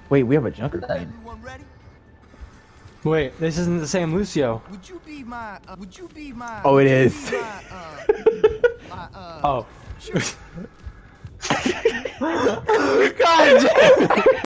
Wait, we have a Junker Queen. Everyone ready? Wait, this isn't the same Lucio. Would you be my? Oh, it would you is. be Oh. God damn it!